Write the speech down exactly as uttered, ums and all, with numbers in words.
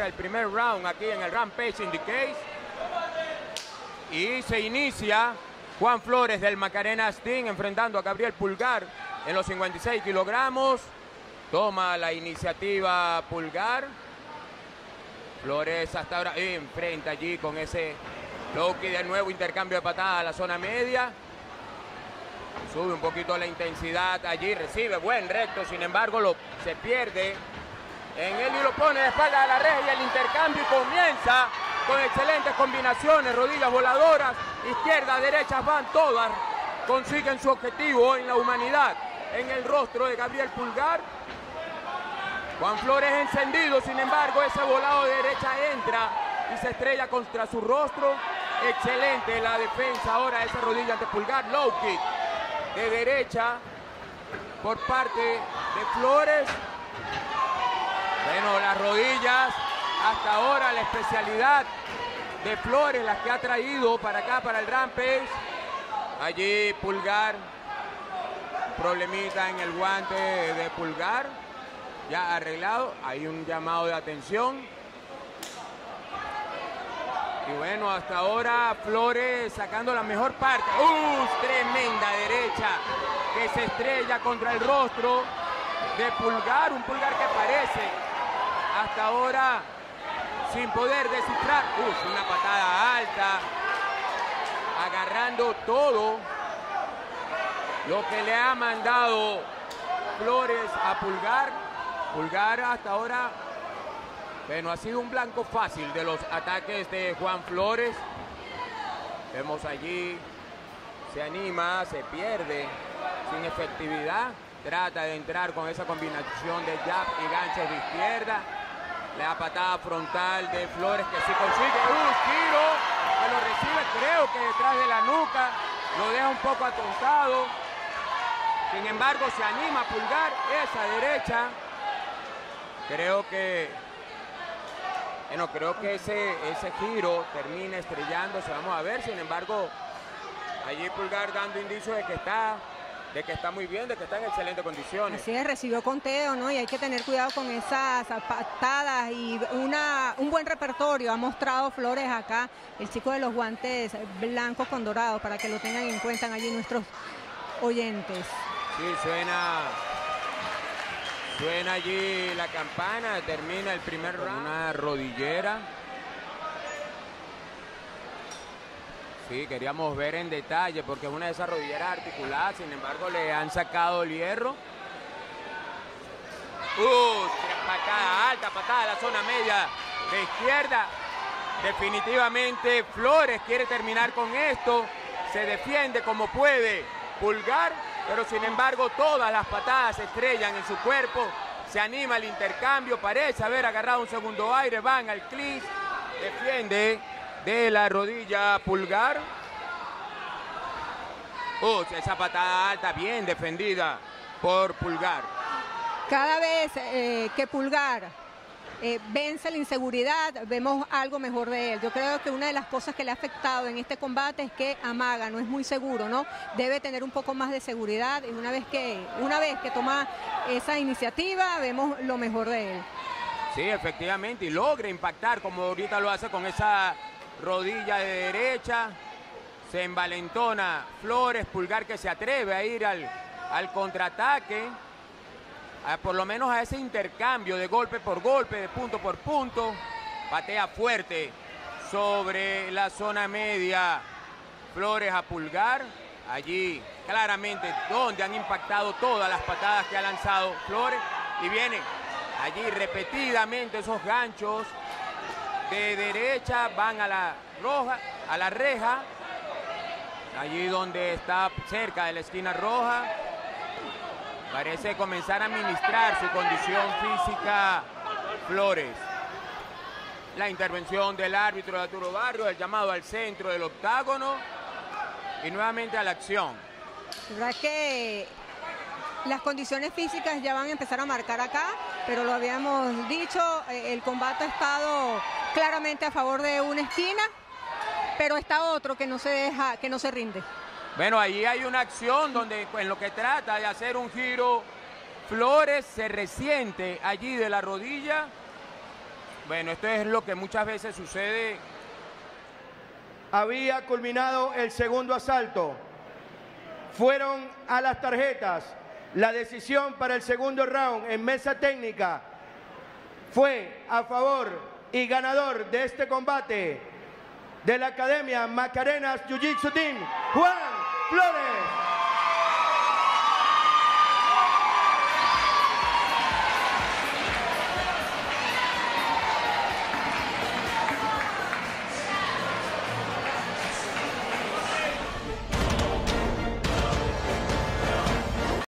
ahora el primer round aquí en el Rampage Syndicate. Y se inicia Juan Flores del Macarena Steam enfrentando a Gabriel Pulgar en los cincuenta y seis kilogramos. Toma la iniciativa Pulgar. Flores hasta ahora enfrenta allí con ese low kick, de nuevo intercambio de patadas a la zona media. Sube un poquito la intensidad allí, recibe buen recto, sin embargo lo, se pierde en él y lo pone de espalda a la reja y el intercambio comienza con excelentes combinaciones, rodillas voladoras, izquierda, derecha, van todas, consiguen su objetivo en la humanidad, en el rostro de Gabriel Pulgar. Juan Flores encendido, sin embargo ese volado de derecha entra y se estrella contra su rostro. Excelente la defensa ahora, esa rodilla ante Pulgar, low kick de derecha por parte de Flores. Bueno, las rodillas, hasta ahora la especialidad de Flores, las que ha traído para acá, para el Rampage. Allí Pulgar, problemita en el guante de Pulgar, ya arreglado, hay un llamado de atención. Y bueno, hasta ahora Flores sacando la mejor parte. ¡Uh! Tremenda derecha que se estrella contra el rostro de Pulgar. Un Pulgar que parece hasta ahora sin poder descifrar. ¡Uh! Una patada alta. Agarrando todo lo que le ha mandado Flores a Pulgar. Pulgar hasta ahora... Bueno, ha sido un blanco fácil de los ataques de Juan Flores. Vemos allí, se anima, se pierde sin efectividad. Trata de entrar con esa combinación de jab y ganchos de izquierda. La patada frontal de Flores que sí consigue un tiro, que lo recibe creo que detrás de la nuca. Lo deja un poco atontado. Sin embargo, se anima a Pulgar esa derecha. Creo que... Bueno, creo que ese, ese giro termina estrellándose, vamos a ver, sin embargo, allí Pulgar dando indicios de que está, de que está muy bien, de que está en excelentes condiciones. Así es, recibió conteo, ¿no? Y hay que tener cuidado con esas patadas y una, un buen repertorio ha mostrado Flores acá, el chico de los guantes blancos con dorados, para que lo tengan en cuenta allí nuestros oyentes. Sí, suena... Suena allí la campana, termina el primer round. Una rodillera. Sí, queríamos ver en detalle porque es una de esas rodilleras articuladas, sin embargo le han sacado el hierro. Uh, patada alta, patada a la zona media de izquierda. Definitivamente Flores quiere terminar con esto. Se defiende como puede Pulgar. Pero sin embargo todas las patadas se estrellan en su cuerpo, se anima el intercambio, parece haber agarrado un segundo aire, van al clinch, defiende de la rodilla Pulgar. Oh, esa patada alta bien defendida por Pulgar. Cada vez eh, que Pulgar eh, vence la inseguridad, vemos algo mejor de él. Yo creo que una de las cosas que le ha afectado en este combate es que amaga, no es muy seguro, ¿no? Debe tener un poco más de seguridad y una vez que, una vez que toma esa iniciativa, vemos lo mejor de él. Sí, efectivamente, y logra impactar como ahorita lo hace con esa rodilla de derecha. Se envalentona Flores, Pulgar que se atreve a ir al, al contraataque. A, por lo menos a ese intercambio de golpe por golpe, de punto por punto. Patea fuerte sobre la zona media Flores a Pulgar. Allí claramente donde han impactado todas las patadas que ha lanzado Flores. Y vienen allí repetidamente esos ganchos de derecha, van a la roja, a la reja. Allí donde está cerca de la esquina roja. Parece comenzar a administrar su condición física Flores. La intervención del árbitro de Arturo Barrio, el llamado al centro del octágono y nuevamente a la acción. La verdad que las condiciones físicas ya van a empezar a marcar acá, pero lo habíamos dicho, el combate ha estado claramente a favor de una esquina, pero está otro que no se deja, que no se rinde. Bueno, ahí hay una acción donde en lo que trata de hacer un giro, Flores se resiente allí de la rodilla Bueno, esto es lo que muchas veces sucede. Había culminado el segundo asalto. Fueron a las tarjetas. La decisión para el segundo round en mesa técnica fue a favor y ganador de este combate de la Academia Macarenas Jiu Jitsu Team, Juan Flores.